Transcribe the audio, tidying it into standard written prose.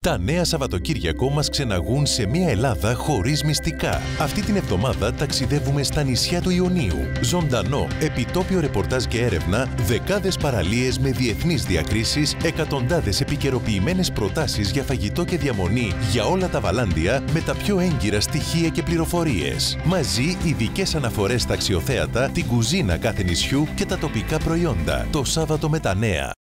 Τα νέα Σαββατοκύριακο μας ξεναγούν σε μια Ελλάδα χωρίς μυστικά. Αυτή την εβδομάδα ταξιδεύουμε στα νησιά του Ιωνίου. Ζωντανό, επιτόπιο ρεπορτάζ και έρευνα, δεκάδες παραλίες με διεθνείς διακρίσεις, εκατοντάδες επικαιροποιημένες προτάσεις για φαγητό και διαμονή για όλα τα βαλάντια με τα πιο έγκυρα στοιχεία και πληροφορίες. Μαζί, ειδικές αναφορές στα αξιοθέατα, την κουζίνα κάθε νησιού και τα τοπικά προϊόντα. Το Σάββατο με τα νέα.